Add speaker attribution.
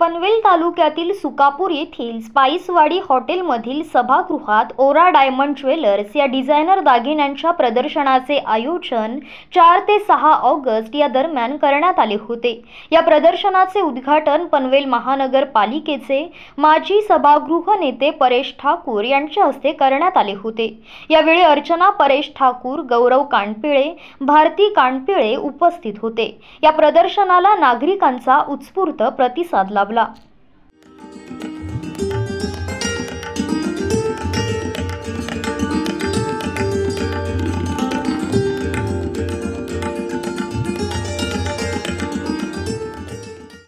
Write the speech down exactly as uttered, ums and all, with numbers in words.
Speaker 1: पनवेल तालुक्यातील सुकापूर येथील स्पाइसवाडी हॉटेलमधील सभागृहात ओरा डायमंड ज्वेलर्स या डिझायनर दागिन्यांच्या प्रदर्शनाचे आयोजन चार ते सहा ऑगस्ट या दरम्यान करण्यात आले होते। या प्रदर्शनाचे उद्घाटन पनवेल महानगरपालिकेचे माजी सभागृह नेते परेश ठाकूर यांच्या हस्ते करण्यात आले होते। यावेळी अर्चना परेश ठाकूर, गौरव कानपिळे, भारती कानपिळे उपस्थित होते। या प्रदर्शनाला नागरिकांचा उत्स्फूर्त प्रतिसाद लाभला।